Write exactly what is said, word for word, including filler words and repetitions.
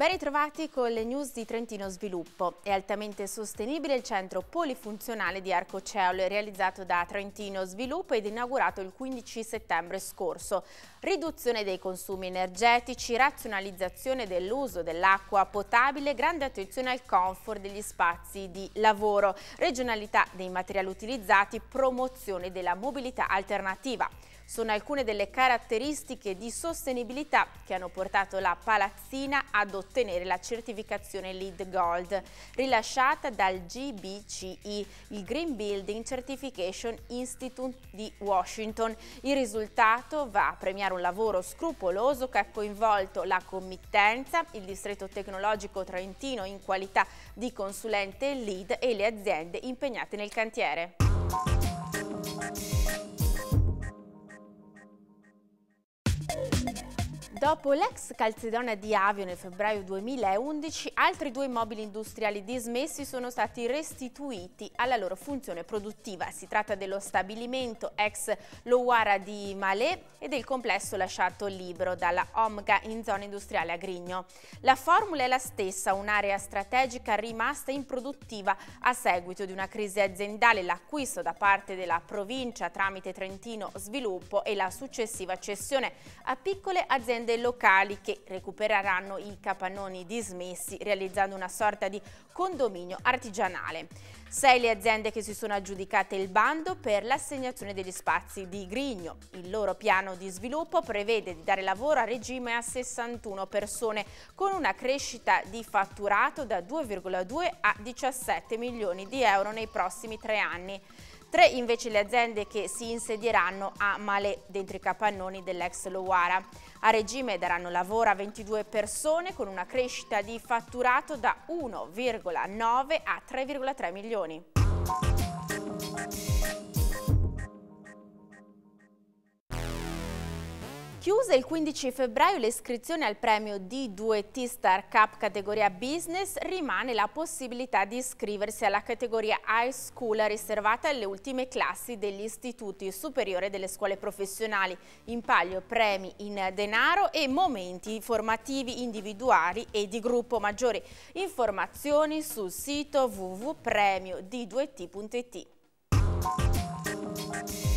Ben ritrovati con le news di Trentino Sviluppo. È altamente sostenibile il centro polifunzionale di Arcoceole realizzato da Trentino Sviluppo ed inaugurato il quindici settembre scorso. Riduzione dei consumi energetici, razionalizzazione dell'uso dell'acqua potabile, grande attenzione al comfort degli spazi di lavoro, regionalità dei materiali utilizzati, promozione della mobilità alternativa. Sono alcune delle caratteristiche di sostenibilità che hanno portato la palazzina ad ottenere la certificazione LEED Gold, rilasciata dal G B C I, il Green Building Certification Institute di Washington. Il risultato va a premiare un lavoro scrupoloso che ha coinvolto la committenza, il distretto tecnologico trentino in qualità di consulente LEED e le aziende impegnate nel cantiere. Dopo l'ex Calzedona di Avio nel febbraio duemilaundici, altri due immobili industriali dismessi sono stati restituiti alla loro funzione produttiva. Si tratta dello stabilimento ex Lowara di Malé e del complesso lasciato libero dalla Omga in zona industriale a Grigno. La formula è la stessa, un'area strategica rimasta improduttiva a seguito di una crisi aziendale, l'acquisto da parte della provincia tramite Trentino Sviluppo e la successiva cessione a piccole aziende locali che recupereranno i capannoni dismessi realizzando una sorta di condominio artigianale. Sei le aziende che si sono aggiudicate il bando per l'assegnazione degli spazi di Grigno. Il loro piano di sviluppo prevede di dare lavoro a regime a sessantuno persone con una crescita di fatturato da due virgola due a diciassette milioni di euro nei prossimi tre anni. Tre invece le aziende che si insedieranno a Malé dentro i capannoni dell'ex Lowara. A regime daranno lavoro a ventidue persone con una crescita di fatturato da uno virgola nove a tre virgola tre milioni. Chiuse il quindici febbraio le iscrizioni al premio D due T Star Cup categoria Business, rimane la possibilità di iscriversi alla categoria High School riservata alle ultime classi degli istituti superiori delle scuole professionali. In palio premi in denaro e momenti formativi individuali e di gruppo. Maggiori informazioni sul sito w w w punto premio d due t punto it.